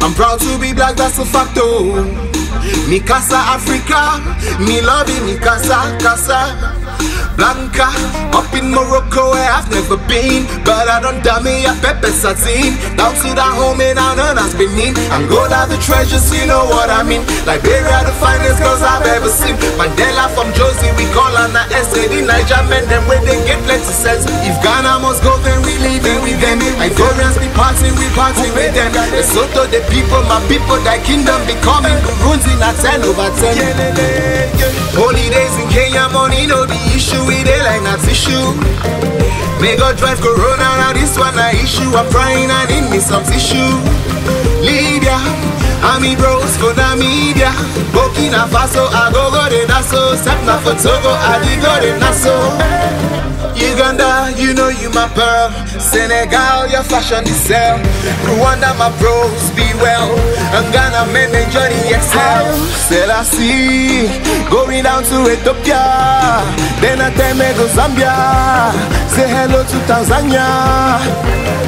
I'm proud to be black, that's a fact, oh. Mi casa Africa, me love it, mi casa, casa Blanca, up in Morocco where I've never been, but I don't damn me a pepper satin. Down to the home and down as Benin. Angola the treasures, you know what I mean. Liberia the finest girls I've ever seen. Mandela from Josie, we call her na SAD. Niger men, them where they get plenty sense. If Ghana must go, then we leave it with them. Ivorians be party with them. Lesotho the people, my people, thy kingdom becoming Burundi na 10 over 10. Holidays in Kenya, money no be issue. We dey like not tissue. May God drive Corona, now this one a issue. I'm crying, I need me some tissue. Libya, Ami bros for Namibia. Burkina Faso, I go de Nassau. Sepna for Togo, I go de Nassau. Uganda, you know you my pearl. Senegal, your fashion is sell. Rwanda, my bros, be well. And Ghana, men enjoy the excel. Selassie, going down to Ethiopia. Then I tell me go Zambia. Say hello to Tanzania.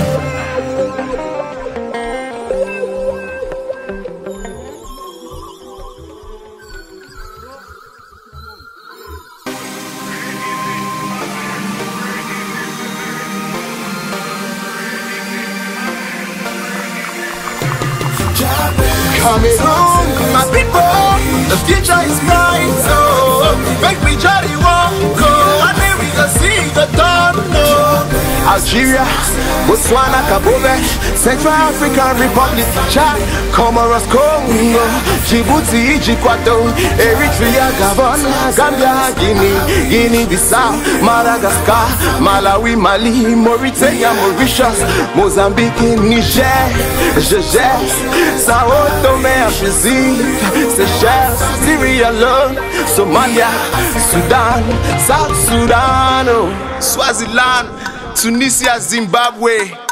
Cameroon, my people, the future is bright, so make me jolly walk, and then we can see the dawn, no. Algeria, Botswana, Cabo Verde, Central African Republic, Chad, Comoros, Congo, Djibouti, Egypt, Eritrea, Gabon, Gambia, Guinea-Bissau, Madagascar, Malawi, Mali, Mauritania, Mauritius, Mozambique, Niger, Sao Tome and Principe, Seychelles, Sierra Leone, Somalia, Sudan, South Sudan, Swaziland, Tunisia, Zimbabwe.